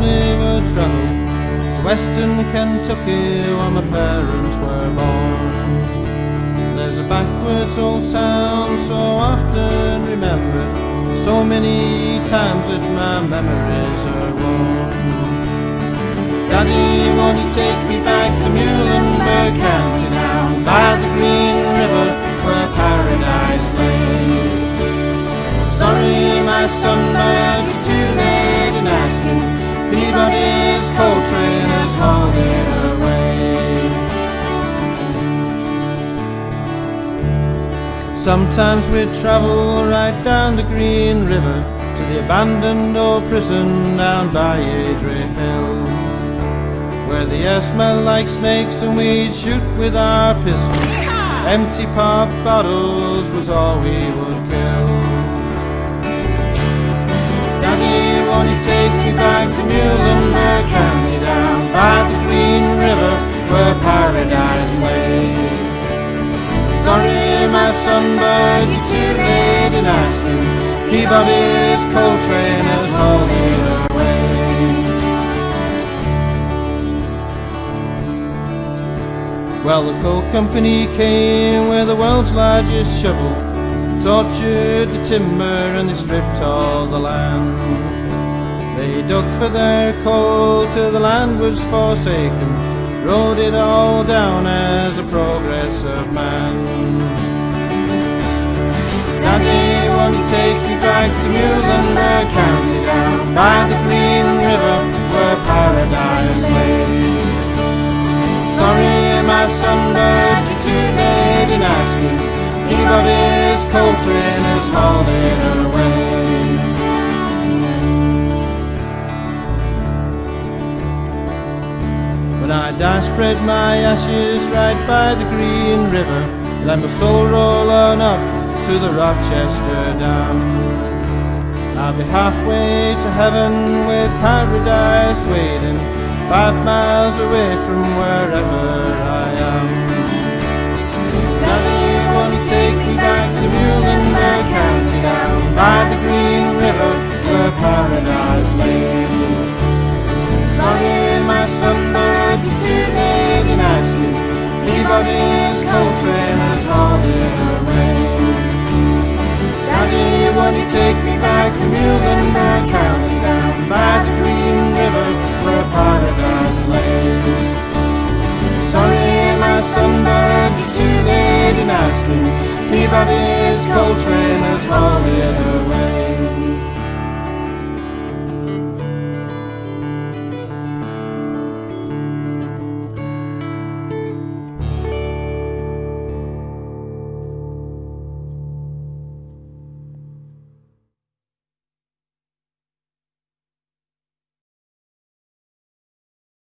family would travel to western Kentucky where my parents were born. There's a backwards old town so often remembered, so many times that my memories are worn. Daddy, won't you take me back to Muhlenberg County, down by the Green River where paradise lay? Sorry, my son, but you're too late in asking. Peabody's coal train has hauled it away. Sometimes we'd travel right down the Green River to the abandoned old prison down by Adria Hill, where the air smelled like snakes and we'd shoot with our pistols. Empty pop bottles was all we would kill. Daddy, won't you take me back to Muhlenberg County, down by the Green River where paradise lay? Sorry, my son, but you're too late in asking. Peabody's coal train has hauled it away. Well, the coal company came with the world's largest shovel, tortured the timber and they stripped all the land. They dug for their coal till the land was forsaken, rode it all down as the progress of man. Daddy, won't you take me back to Muhlenberg County, down by the Green River where paradise lay? Sorry, my son, but you're too late in asking. Peabody's coal train has hauled it away. When I die, spread my ashes right by the Green River, let my soul roll on up to the Rochester Dam. I'll be halfway to heaven with paradise waiting, 5 miles away from wherever I am. Daddy, won't you take me back to Muhlenberg County, down by the Green River where paradise lay? Sorry, my son, but you're too late in asking. Peabody's coal train has hauled it away. Daddy, won't you take me back to Muhlenberg County, down by the Green River where paradise lay? Sorry, my son, but you're too late in asking. Peabody's coal train has hauled it away.